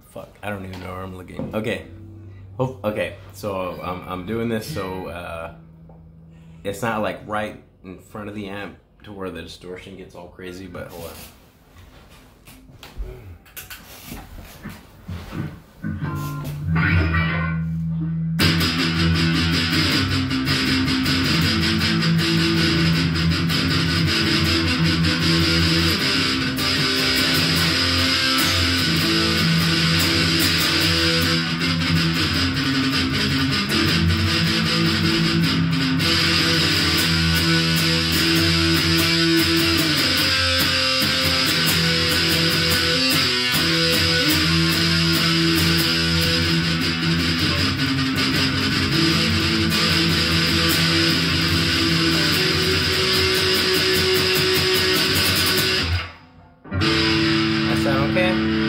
Fuck, I don't even know where I'm looking. Okay. Okay, so I'm doing this so it's not like right in front of the amp to where the distortion gets all crazy, but hold on. That sound okay?